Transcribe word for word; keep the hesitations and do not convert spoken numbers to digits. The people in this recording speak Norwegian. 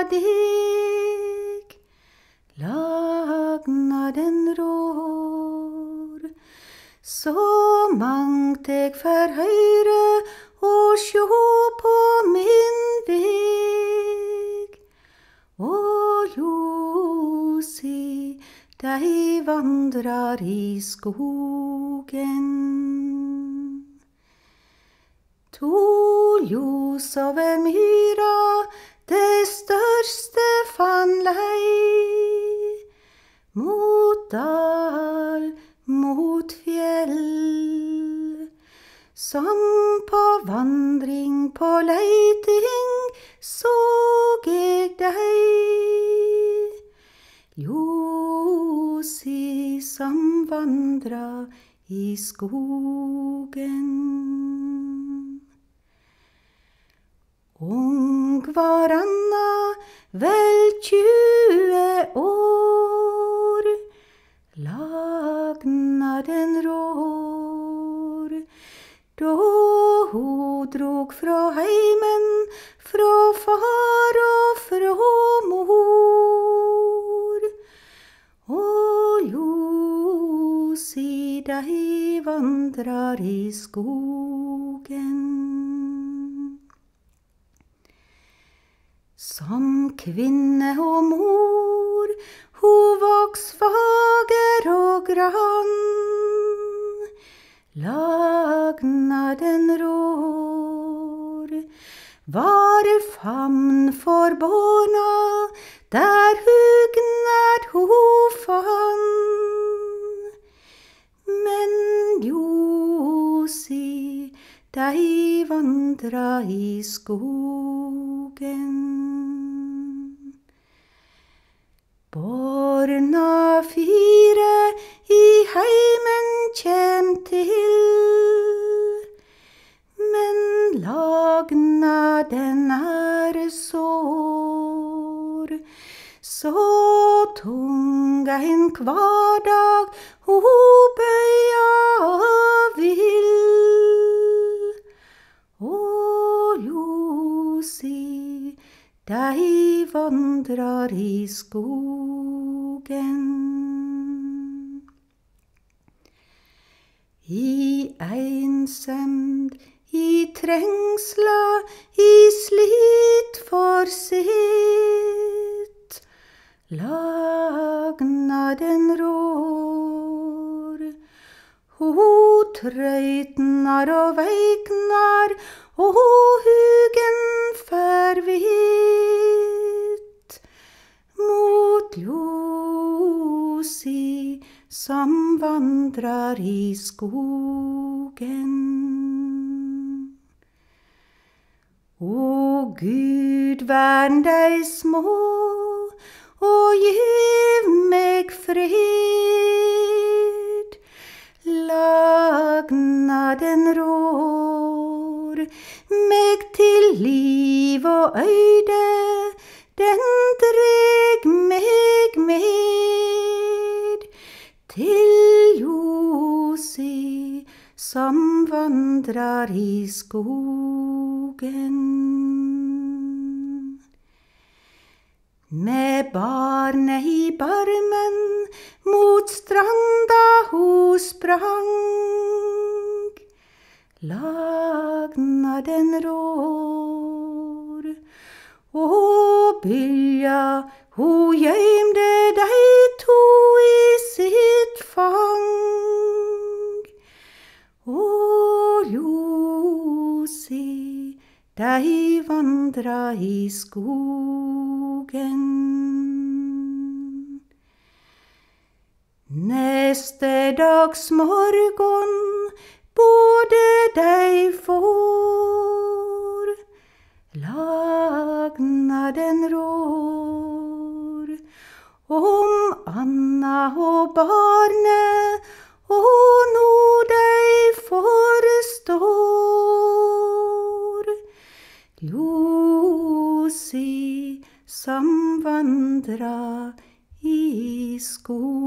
deg, lagnaden rår. Så mangt eg forhøyre og sjå på min veg, og ljosi dei vandrar i skogen. To ljos over myra, det største fann lei, mot dal, mot fjell. Som på vandring, på leiting, såg eg dei, ljosi som vandra i skogen. Ung var Anna, vel tjue år, lagnaden rår. Da ho drog fra heimen, fra far og fra mor, og ljosi dei vandrar i skogen. Som kvinne og mor, ho voks fager og grann, lagnaden rår. Var famn for båna, der hugnad ho fann, men ljosi dei vandra i skogen. Borna fire i heimen kjem til, men lagnaden er sår. Så tung ein kvardag ho bøya vil, og ljosi dei vandrar i skogen. I einsemd, i trengsla, i slit for sitt, lagnaden rår. Ho trøytnar og veiknar, og hugen fer vidt, mot ljosi som vandrar i skogen. O Gud, vern dei små, og giv meg fred. Lagnaden rår meg til liv og øyde, den dreg meg med til ljosi som vandrar i skogen. Med barnet i barmen mot stranda ho sprang, lagnaden rår. Og bylja ho gøymde dei to i sitt fang, og ljosi dei vandra i skogen. Neste dags morgon både dei får, lagnaden rår. Om Anna og barnet, og no dei forstår, ljosi som vandra i skogen.